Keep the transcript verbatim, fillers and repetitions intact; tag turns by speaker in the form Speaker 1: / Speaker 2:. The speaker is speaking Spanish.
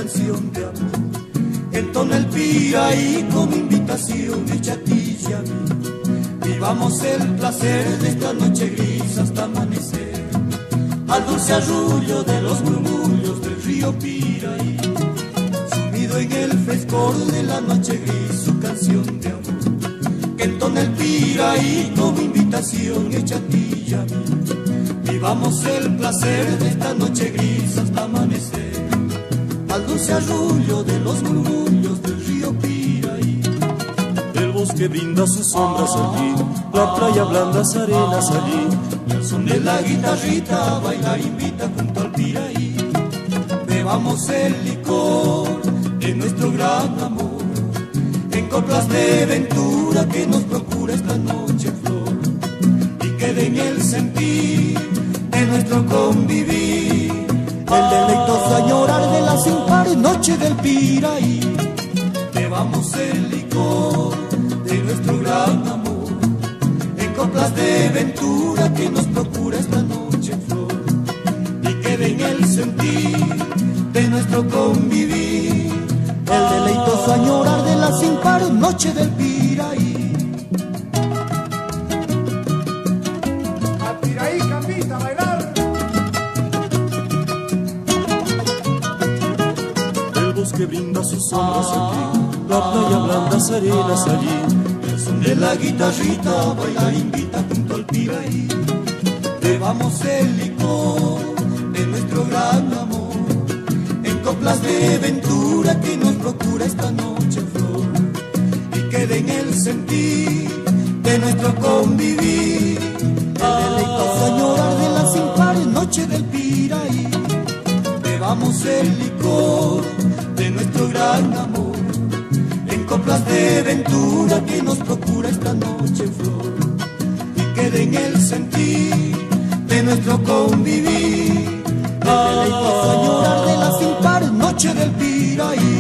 Speaker 1: canción de amor. Entona el Piraí como invitación hecha a ti y a mí. Vivamos el placer de esta noche gris hasta amanecer, al dulce arrullo de los murmullos del río Piraí. Sumido en el frescor de la noche gris, su canción de amor. Que entona el Piraí como invitación hecha a ti y a mí. Vivamos el placer de esta noche gris hasta amanecer, al dulce arrullo de los murmullos del río Piraí.
Speaker 2: El bosque brinda sus sombras allí, la playa blandas arenas allí,
Speaker 1: y al son de la guitarrita a bailar invita junto al Piraí. Bebamos el licor de nuestro gran amor, en coplas de ventura que nos procura esta noche flor, y quede en el sentir de nuestro convivir el deleitoso añorar de la sin par noche del Piraí. Bebamos el licor de nuestro gran amor, en coplas de ventura que nos procura esta noche flor, y quede en el sentir de nuestro convivir el deleitoso añorar de la sin par noche del Piraí.
Speaker 3: A Piraí, Cambita, a bailar.
Speaker 2: el bosque brinda sus sombras allí, la playa blandas arenas allí,
Speaker 1: El son de la guitarrita a bailar invita junto al Piraí. Bebamos el licor de nuestro gran amor, en coplas de ventura que nos procura esta noche flor, y quede en el sentir de nuestro convivir el deleitoso añorar de la sin par noche del Piraí. Bebamos el licor de nuestro gran amor, en coplas de ventura que nos procura esta noche flor, y quede en el sentir de nuestro convivir el deleitoso añorar de la sin par noche del Piraí.